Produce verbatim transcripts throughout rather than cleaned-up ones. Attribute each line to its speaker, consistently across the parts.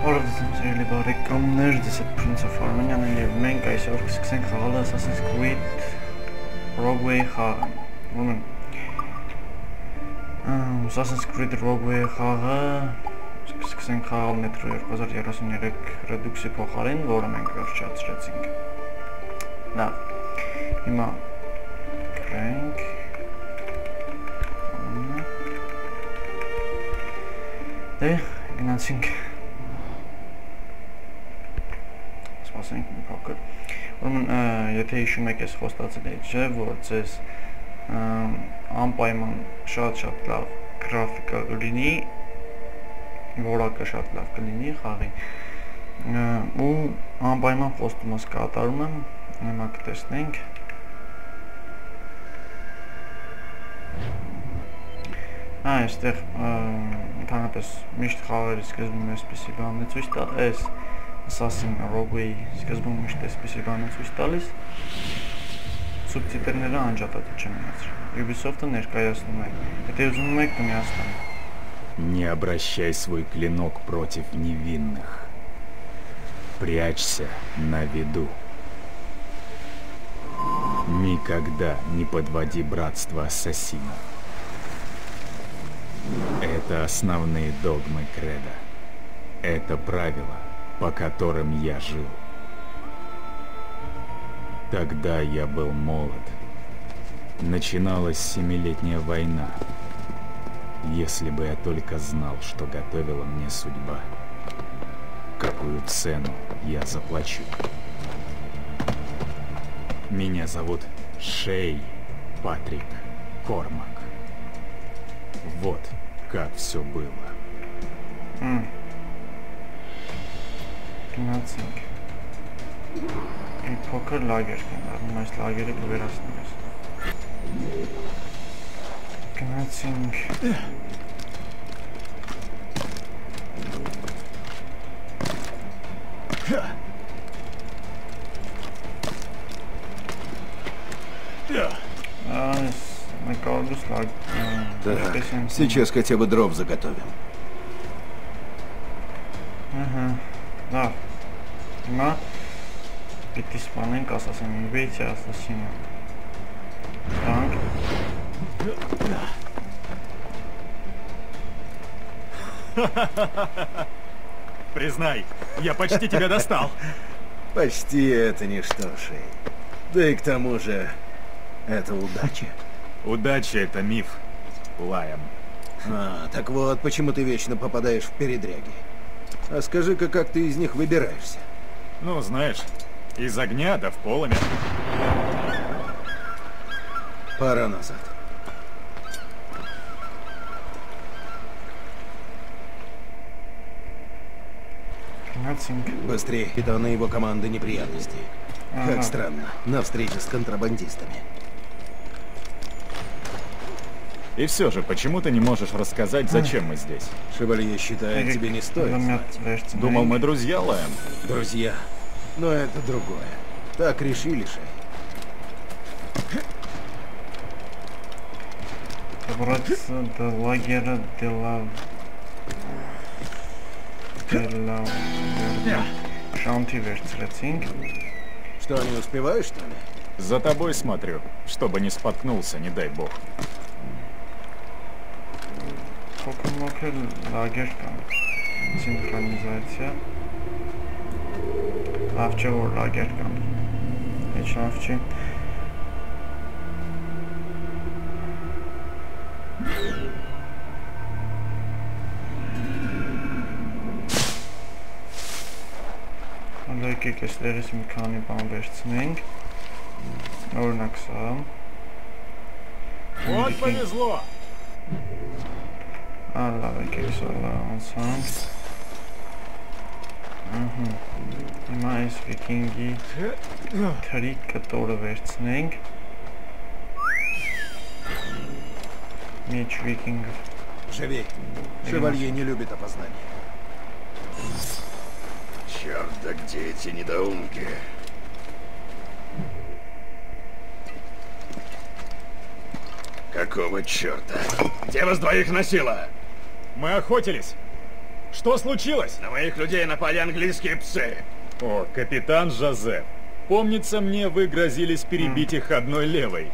Speaker 1: All of them შეიძლება recommend this Prince of Armenia and մենք այսօր կսկսենք խաղալ Assassin's Creed Rogue խաղը։ Ուրեմն Assassin's Creed Rogue խաղը սկսենք խաղալ Metro two thousand thirty-three Redux-ի փոխարեն, որը մենք վերջացրեցինք։ Լավ։ Հիմա գրենք Դե գնացինք Սպասենք մի փոքր Ուրեմն եթե հիշում եք ես խոստացել էի չէ որ ձեզ անպայման շատ-շատ լավ գրաֆիկա կլինի որակը շատ լավ կլինի խաղի ու անպայման խոստումս կատարում եմ հիմա կտեսնենք այստեղ ընդհանրապես միշտ խաղերի սկզբում էսպիսի բան է ցույց տա էս Assassin Rogue-ի սկզբում միշտ էսպիսի բան է ցույց տալիս սուբտիտրները անջատած չեն մնացել Ubisoft-ը ներկայացնում է եթե ուզում եք կմիացնեմ
Speaker 2: Не обращай свой клинок против невинных. Прячься на виду. Никогда не подводи братство ассасинов. Это основные догмы Кредо. Это правила, по которым я жил. Тогда я был молод. Начиналась Семилетняя война. Если бы я только знал, что готовила мне судьба, какую цену я заплачу. Меня зовут Шей Патрик Кормак. Вот как все было.
Speaker 1: Mm. Գնացինք։ Մի փոքր լագեր կնարում այս լագերը կվերացնում ես։ Գնացինք։
Speaker 3: Так, сейчас хотя бы дров заготовим.
Speaker 1: Ага, да. Հիմա պիտի սպանենք Assassin's Creed Assassin-ը։ Տանք։
Speaker 2: Признай, я почти тебя достал.
Speaker 3: Почти это ничто, Шей. Да и к тому же, это удача.
Speaker 2: Удача — это миф, Лайам.
Speaker 3: А, так вот, почему ты вечно попадаешь в передряги. А скажи-ка, как ты из них выбираешься?
Speaker 2: Ну, знаешь, из огня да в полымя.
Speaker 3: Пора назад. Быстрее, капитана и его команды неприятности. Ага. Как странно, на встрече с контрабандистами.
Speaker 2: И все же, почему ты не можешь рассказать, зачем мы здесь?
Speaker 3: Шевалье считает, тебе не стоит знать.
Speaker 2: Думал, мы друзья, Лайам?
Speaker 3: Друзья. Но это другое. Так решили, Шей.
Speaker 1: Добраться до лагеря Дела... Дела... Шанти верцрецинг.
Speaker 3: Что, не успеваешь, что ли?
Speaker 2: За тобой смотрю, чтобы не споткнулся, не дай бог.
Speaker 1: Փոքր լագեր կան, սինխրոնիզացիա, լավ չէ որ լագեր կան, հեչ լավ չի։ Հանդա եկեք էստերից մի քանի բան վերցնենք, օրինակ սա։
Speaker 2: Вот повезло!
Speaker 1: Alla եկեք սա լանցանք։ Ահա։ Հիմա այս վիկինգի թրի կտորը վերցնենք։ Меч викингов.
Speaker 3: Живей. Шевалье не любит опознания.
Speaker 4: Черт, да где эти недоумки? Какого черта? Где вас двоих носило?
Speaker 2: Мы охотились. Что случилось?
Speaker 4: На моих людей напали английские псы.
Speaker 2: О, капитан Жозеф. Помнится мне, вы грозились перебить их одной левой.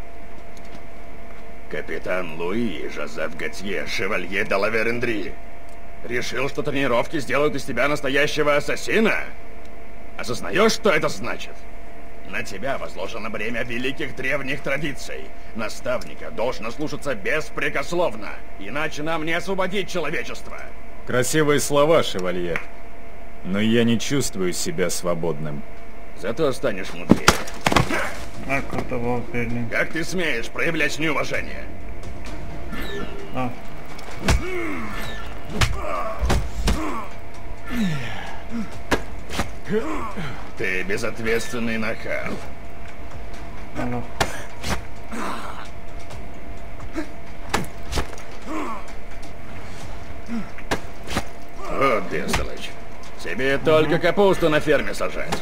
Speaker 4: Капитан Луи Жозеф Готье, шевалье де ла Верендри. Решил, что тренировки сделают из тебя настоящего ассасина? Осознаешь, что это значит? На тебя возложено бремя великих древних традиций. Наставника должно слушаться беспрекословно, иначе нам не освободить человечество.
Speaker 2: Красивые слова, шевалье. Но я не чувствую себя свободным.
Speaker 4: Зато станешь мудрее.
Speaker 1: А,
Speaker 4: как ты смеешь проявлять неуважение?
Speaker 1: А.
Speaker 4: Ты безответственный нахал.
Speaker 1: Алло.
Speaker 4: О, бестолочь. Тебе только капусту на ферме сажать.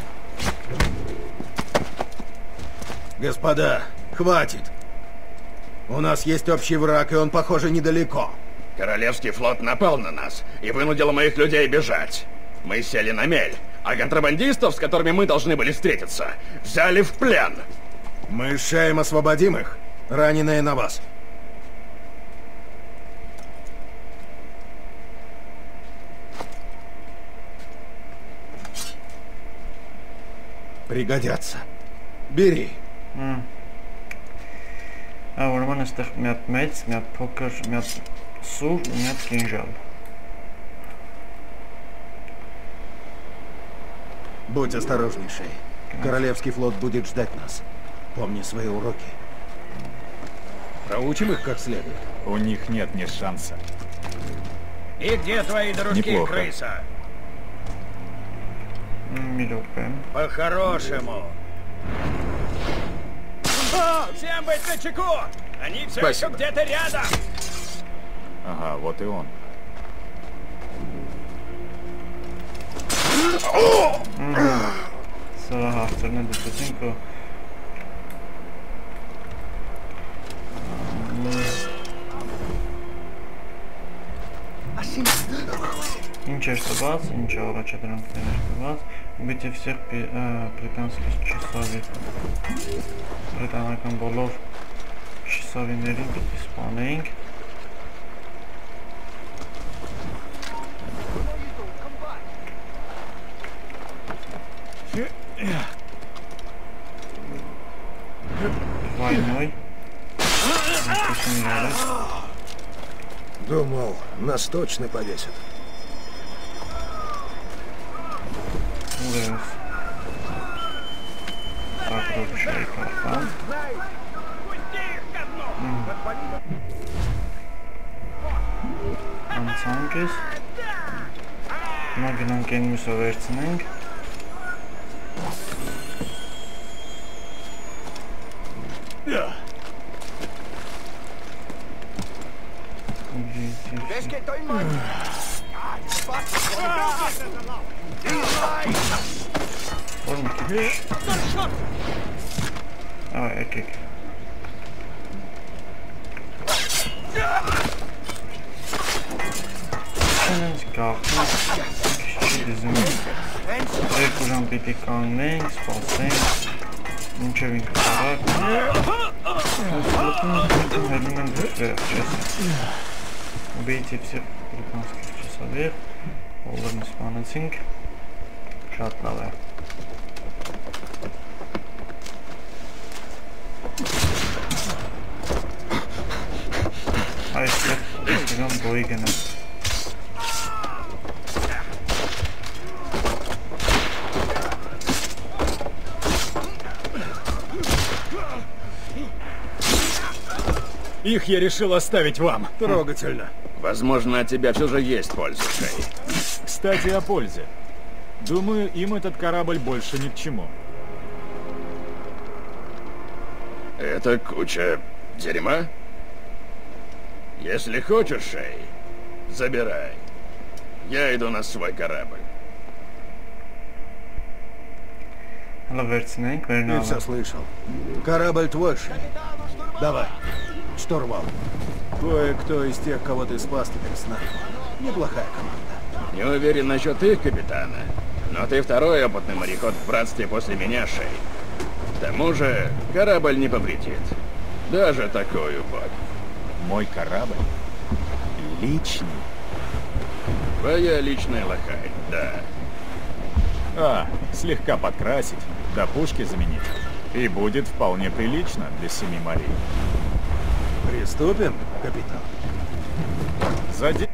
Speaker 3: Господа, хватит. У нас есть общий враг, и он, похоже, недалеко.
Speaker 4: Королевский флот напал на нас и вынудил моих людей бежать. Мы сели на мель, а контрабандистов, с которыми мы должны были встретиться, взяли в плен.
Speaker 3: Мы с Шеем освободим их. Раненые на вас. Пригодятся. Бери.
Speaker 1: Ուրեմն այստեղ մի հատ մեծ, մի հատ փոքր, մի հատ սուր ու մի հատ կինժալ։
Speaker 3: Будь осторожней, Шей. Королевский флот будет ждать нас. Помни свои уроки. Проучим их как следует.
Speaker 2: У них нет ни шанса.
Speaker 5: И где твои дружки,
Speaker 2: Неплохо.
Speaker 5: крыса?
Speaker 1: Милёпен.
Speaker 5: По-хорошему. Всем быть начеку! Они все еще где-то рядом!
Speaker 2: Ага, вот и он.
Speaker 1: Սրա հարցերն են դիտեցինք ու Ինչ էր տված, ինչ առաջադրանքներ էր տված, убить всех британских часовых. Բրիտանական բոլոր часовիներին պիտի սպանեինք։ Войной.
Speaker 3: Думал, нас точно повесят.
Speaker 1: Ուրեմն Ակրոբշայի կապան Անցանք ես Նա գնանք են մյուսը վերցնենք Aa, erkek. Senin kalktın. Kişi bizim. Erkucan piti kanlayın, spaslayın. Münçevin kutarak. Konstantın elinden düştü yapacağız. Убейте всех британских часовых. Оларны սպանեցինք. Շատ լավ է։ Այստեղ այստեղան բոյի գնաց։
Speaker 2: Их я решил оставить вам.
Speaker 3: Трогательно.
Speaker 4: Возможно, от тебя все же есть польза, Шей.
Speaker 2: Кстати, о пользе. Думаю, им этот корабль больше ни к чему.
Speaker 4: Это куча дерьма? Если хочешь, Шей, забирай. Я иду на свой корабль.
Speaker 3: Ты все слышал. Корабль твой, Шей. Давай. Штурвал. Кое-кто из тех, кого ты спас, теперь с нами. Неплохая команда.
Speaker 4: Не уверен насчет их капитана, но ты второй опытный мореход в братстве после меня, Шей. К тому же, корабль не повредит. Даже такую бог.
Speaker 2: Мой корабль? Личный?
Speaker 4: Твоя личная лохань, да.
Speaker 2: А, слегка подкрасить, да пушки заменить. И будет вполне прилично для семи морей.
Speaker 3: Приступим, капитан.
Speaker 2: Зади...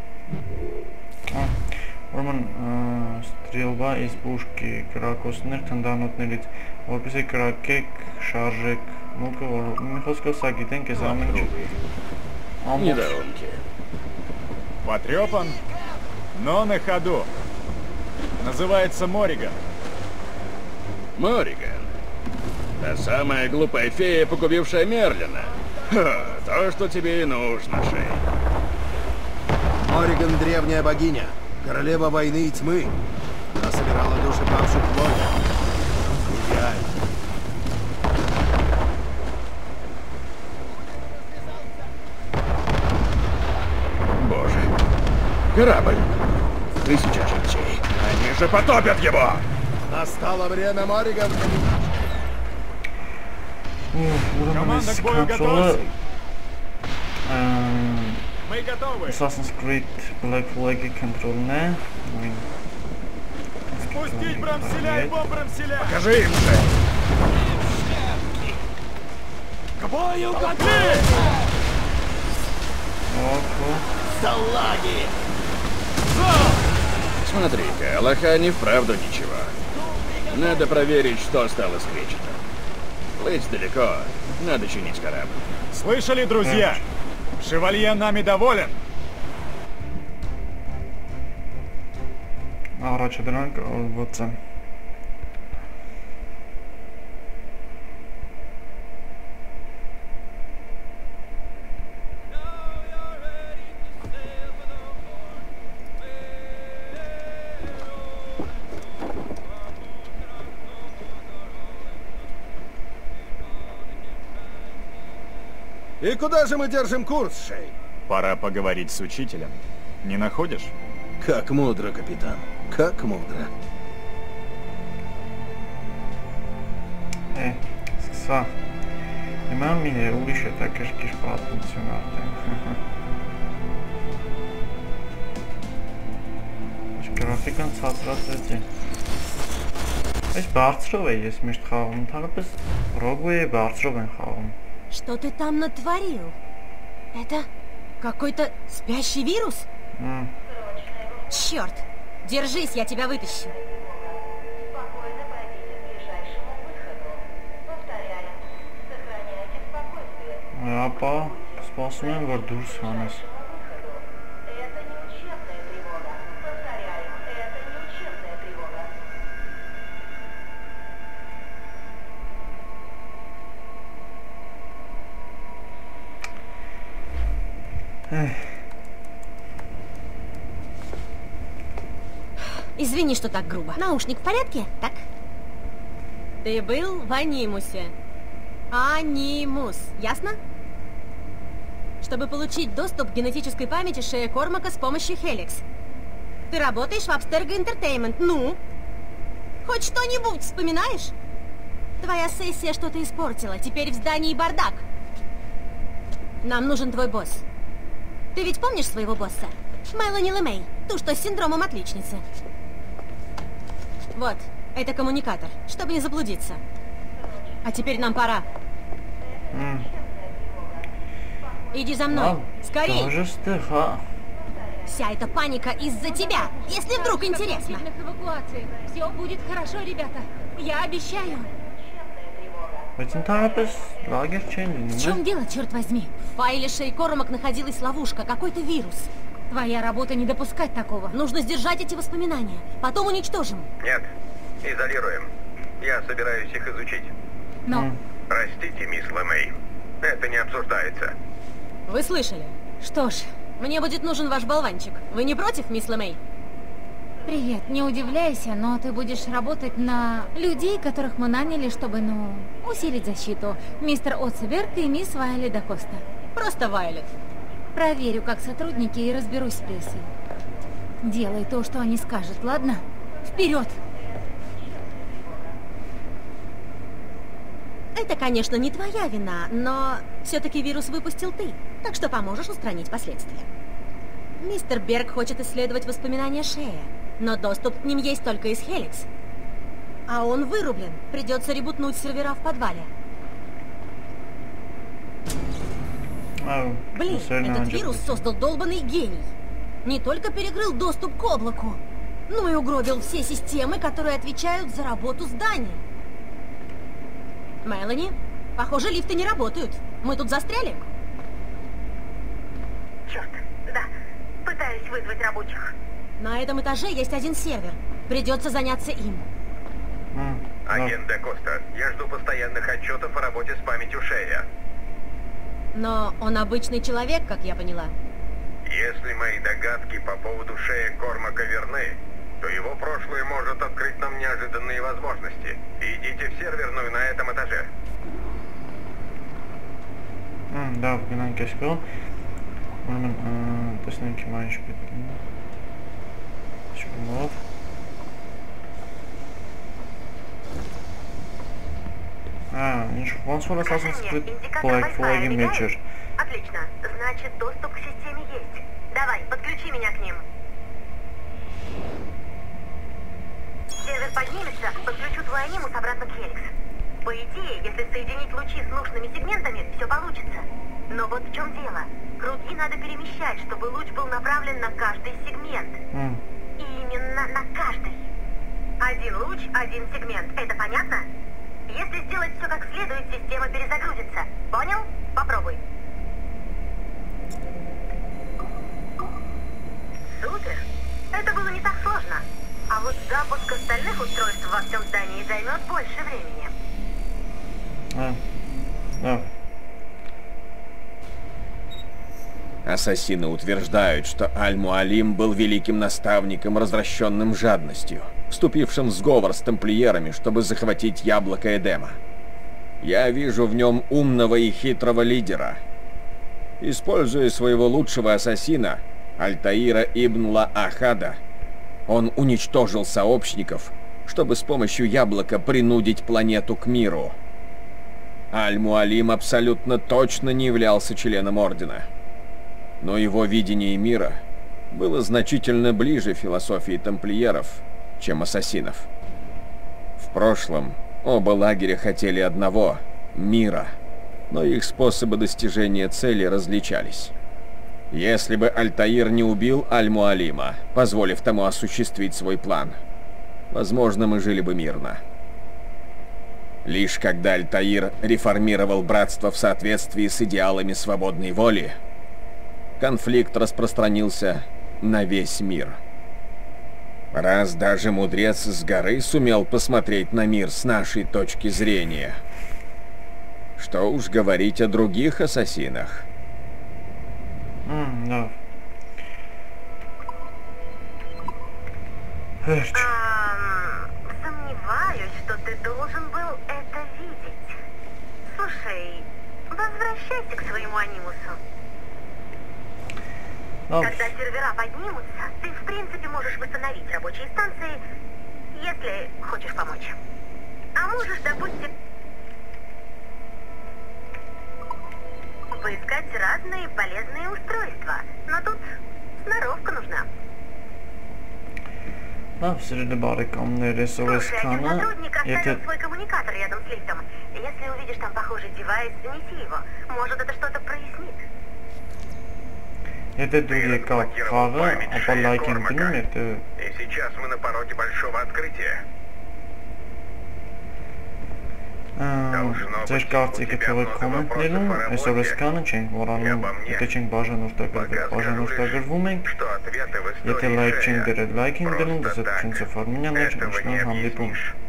Speaker 1: Ուրեմն ստրելվա из пушки կրակոցներ թնդանոթներից, որպեսզի կրակեք, շարժեք, մուկը, որ մի խոսքով սա գիտենք, այս ամեն ինչ ամբողջ
Speaker 4: Недоумки.
Speaker 2: Потрепан, но на ходу. Называется Мориган.
Speaker 4: Мориган. Та самая глупая фея, погубившая Мерлина. Ха, то, что тебе и нужно, Шей.
Speaker 3: Мориган — древняя богиня, королева войны и тьмы. Она собирала души павших воинов. Идеально.
Speaker 4: Боже. Корабль. Тысяча чертей. Они же потопят его!
Speaker 3: Настало время, Мориган.
Speaker 1: ուրեմն
Speaker 2: Команда
Speaker 1: այս
Speaker 2: к бою
Speaker 1: կոնսոլը
Speaker 2: готовься. Мы готовы.
Speaker 1: Assassin's Creed Black Flag-ի control-ն է, նույն
Speaker 2: Спустить брамселя и бомбрамселя.
Speaker 4: Покажи им, Шей.
Speaker 2: К бою готовы.
Speaker 1: Ահա,
Speaker 4: Смотри-ка, лохань и вправду ничего. Надо проверить, что стало с кречетом. Плыть далеко, надо чинить корабль.
Speaker 2: Слышали, друзья? Шевалье нами доволен.
Speaker 1: առաջադրանք օրվոց է։
Speaker 3: И куда же мы держим курс, Шей?
Speaker 2: Пора поговорить с учителем. Не находишь?
Speaker 3: Как мудро, капитан. Как мудро.
Speaker 1: Է, սկսա։ Հիմա մի է ուրիշ է տակերկիր պատմություն արդեն։ Այս գրաֆիկան ցածրացրեցի։ Այս բարձրով է ես միշտ խաղում, ընդհանրապես Ռոգուի բարձրով են խաղում։
Speaker 6: Что ты там натворил? Это какой-то спящий вирус?
Speaker 1: М,
Speaker 6: Черт! Держись, я тебя вытащу.
Speaker 7: Спокойно пройдите к ближайшему выходу. Повторяем, сохраняйте спокойствие.
Speaker 1: Ապա սպասում եմ, որ դուրս հանես։
Speaker 7: Выходу. Это не учебная тревога. Повторяем, это не учебная тревога.
Speaker 6: Извини, что так грубо. Наушник в порядке? Так? Ты был в Анимусе. Анимус. Ясно? Чтобы получить доступ к генетической памяти Шея Кормака с помощью Хеликс. Ты работаешь в Abstergo Entertainment. Ну? Хоть что-нибудь вспоминаешь? Твоя сессия что-то испортила. Теперь в здании бардак. Нам нужен твой босс. Ты ведь помнишь своего босса? Мелани Лемей. Ту, что с синдромом отличницы. Вот, это коммуникатор, чтобы не заблудиться. А теперь нам пора.
Speaker 1: М,
Speaker 6: Иди за мной.
Speaker 1: Ա,
Speaker 6: Скорей!
Speaker 1: Դաժե ստեղ, հա։
Speaker 6: Вся эта паника из-за тебя, если вдруг интересно.
Speaker 8: Эвакуации. Все будет хорошо, ребята. Я обещаю.
Speaker 1: Բայց ընդհանրապես լագեր չեն լինում,
Speaker 6: В чем дело, черт возьми? В файле Шей Кормак находилась ловушка, какой-то вирус.
Speaker 8: Твоя работа не допускать такого.
Speaker 6: Нужно сдержать эти воспоминания. Потом уничтожим.
Speaker 9: Нет, изолируем. Я собираюсь их изучить.
Speaker 8: Но
Speaker 9: Простите, мисс Лемей. Это не обсуждается.
Speaker 6: Вы слышали?
Speaker 8: что ж,
Speaker 6: Мне будет нужен ваш болванчик. Вы не против, мисс Лемей?
Speaker 8: привет, не удивляйся, но ты будешь работать на людей, которых мы наняли, чтобы, ну, усилить защиту. Мистер Оцеберг и мисс Вайли да Коста.
Speaker 6: Просто Вайлет.
Speaker 8: Проверю, как сотрудники, и разберусь с прессой. Делай то, что они скажут, ладно? Вперед!
Speaker 6: Это, конечно, не твоя вина, но все-таки вирус выпустил ты, так что поможешь устранить последствия. Мистер Берг хочет исследовать воспоминания Шея, но доступ к ним есть только из Хеликс. А он вырублен, придется ребутнуть сервера в подвале.
Speaker 1: Oh,
Speaker 6: Блин, этот вирус создал долбанный гений. Не только перекрыл доступ к облаку, но и угробил все системы, которые отвечают за работу здания. Мелани, похоже, лифты не работают. Мы тут застряли?
Speaker 7: Черт, да. Пытаюсь вызвать рабочих.
Speaker 6: На этом этаже есть один сервер. Придется заняться им.
Speaker 1: Mm,
Speaker 9: Агент Де Коста, я жду постоянных отчетов о работе с памятью Шея.
Speaker 6: Но он обычный человек, как я поняла.
Speaker 9: Если мои догадки по поводу Шея Кормака верны, то его прошлое может открыть нам неожиданные возможности. Идите в серверную на этом этаже.
Speaker 1: Mm, да, вгнан кэшкэл. Ուրեմն տեսնենք հիմա ինչ պետք է լինի։ Շուտով։ А, ինչ ոնց որ Assassin's Creed Black Flag-ի մեջ էր։
Speaker 7: Отлично. Значит, доступ к системе есть. Давай, подключи меня к ним. Сервер поднимется, подключу твой анимус обратно к Хеликс. По идее, если соединить лучи с нужными сегментами, все получится. Но вот в чем дело. Круги надо перемещать, чтобы луч был направлен на каждый сегмент.
Speaker 1: Mm.
Speaker 7: Именно на каждый. Один луч, один сегмент. Это понятно? Если сделать все как следует, система перезагрузится. Понял? Попробуй. Супер. Это было не так сложно. А вот запуск остальных устройств во всем здании займет больше времени.
Speaker 1: А, да.
Speaker 4: Ассасины утверждают, что Аль-Муалим был великим наставником, развращенным жадностью, вступившим в сговор с тамплиерами, чтобы захватить яблоко Эдема. Я вижу в нем умного и хитрого лидера. Используя своего лучшего ассасина, Альтаира ибн Ла-Ахада, он уничтожил сообщников, чтобы с помощью яблока принудить планету к миру. Аль-Муалим абсолютно точно не являлся членом Ордена. Но его видение мира было значительно ближе философии тамплиеров, чем ассасинов. В прошлом оба лагеря хотели одного – мира, но их способы достижения цели различались. Если бы Альтаир не убил Аль-Муалима, позволив тому осуществить свой план, возможно, мы жили бы мирно. Лишь когда Альтаир реформировал братство в соответствии с идеалами свободной воли, конфликт распространился на весь мир. Раз даже мудрец с горы сумел посмотреть на мир с нашей точки зрения, что уж говорить о других ассасинах.
Speaker 1: Mm, да. Верч.
Speaker 7: Эм, сомневаюсь, что ты должен был это видеть. Слушай, возвращайся к своему анимусу.
Speaker 1: Oh.
Speaker 7: Когда сервера поднимутся, ты в принципе можешь восстановить рабочие станции, если хочешь помочь. А можешь, допустим, поискать разные полезные устройства. Но тут сноровка нужна.
Speaker 1: Да, среди баррикадных ресурсов.
Speaker 7: Слушай, один сотрудник оставил
Speaker 1: Это...
Speaker 7: свой коммуникатор рядом с лифтом. Если увидишь там похожий девайс, занеси его. Может, это что-то прояснит.
Speaker 1: Это другие как хава, а по лайкам гнум это...
Speaker 9: И сейчас мы на пороге большого открытия.
Speaker 1: Ձեր կարծիքը թողեք կոմենտներում, այսօր ես կանը չենք որանում, եթե չենք բաժանորդագրվել, բաժանորդագրվում ենք, եթե լայք չենք դրել, լայք ենք դնում, դզետությունցով արմինյան մեջ մշնան հանդիպում։